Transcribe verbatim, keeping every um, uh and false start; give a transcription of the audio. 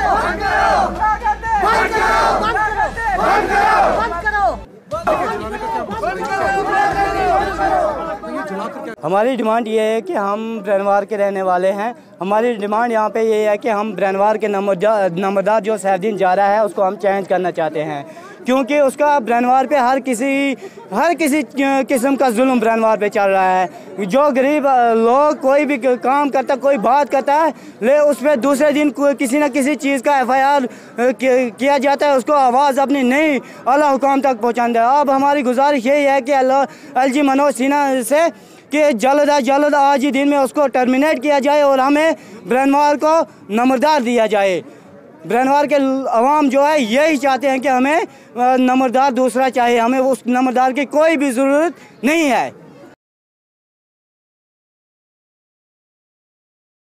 हमारी डिमांड ये है कि हम ब्रैनवार के रहने वाले हैं। हमारी डिमांड यहाँ पे ये है कि हम ब्रैनवार के नंबरदार जो सैफुद्दीन जारा है उसको हम चेंज करना चाहते हैं, क्योंकि उसका ब्रैनवार पे हर किसी हर किसी किस्म का जुल्म ब्रैनवार पे चल रहा है। जो गरीब लोग कोई भी काम करता, कोई बात करता है, ले उस पर दूसरे दिन किसी न किसी चीज़ का एफ आई आर किया जाता है, उसको आवाज़ अपनी नहीं आला हुकाम तक पहुँचाता है। अब हमारी गुजारिश यही है कि एल जी मनोज सिन्हा से कि जल्द अज जल्द आज ही दिन में उसको टर्मिनेट किया जाए और हमें ब्रैनवार को नंबरदार दिया जाए। ब्रैनवार के अवाम जो है यही चाहते हैं कि हमें नंबरदार दूसरा चाहिए, हमें उस नंबरदार की कोई भी ज़रूरत नहीं है।